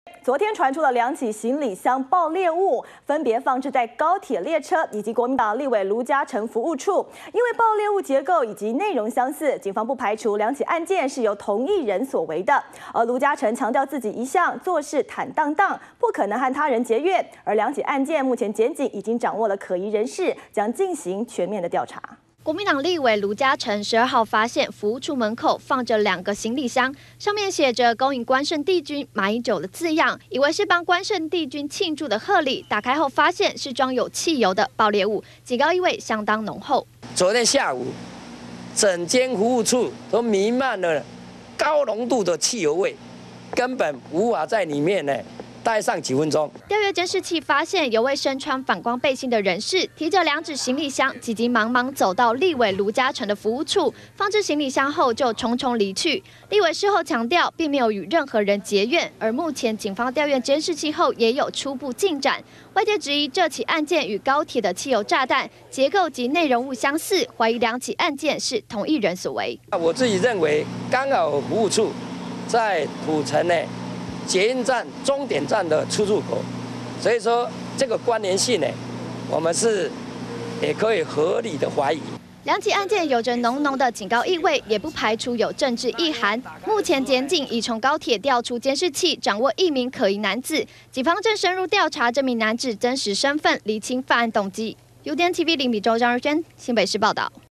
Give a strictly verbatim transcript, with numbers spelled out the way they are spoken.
昨天传出了两起行李箱爆裂物，分别放置在高铁列车以及国民党立委卢嘉诚服务处。因为爆裂物结构以及内容相似，警方不排除两起案件是由同一人所为的。而卢嘉诚强调自己一向做事坦荡荡，不可能和他人结怨。而两起案件目前检警已经掌握了可疑人士，将进行全面的调查。 国民党立委卢嘉诚十二号发现服务处门口放着两个行李箱，上面写着“恭迎关圣帝君马英九”的字样，以为是帮关圣帝君庆祝的贺礼。打开后发现是装有汽油的爆裂物，警告意味相当浓厚。 昨天下午，整间服务处都弥漫了高浓度的汽油味，根本无法在里面呢。 待上几分钟。 调阅监视器发现，有位身穿反光背心的人士提着两只行李箱，急急忙忙走到立委卢嘉诚的服务处，放置行李箱后就匆匆离去。立委事后强调，并没有与任何人结怨。而目前警方调阅监视器后，也有初步进展。外界质疑这起案件与高铁的汽油炸弹结构及内容物相似，怀疑两起案件是同一人所为。 我自己认为，刚好服务处在土城呢。 捷运站终点站的出入口，所以说这个关联性呢，我们是也可以合理的怀疑。 两起案件有着浓浓的警告意味，也不排除有政治意涵。目前检警已从高铁调出监视器，掌握一名可疑男子，警方正深入调查这名男子真实身份，厘清犯案动机。U D N T V 林比周张日轩新北市报道。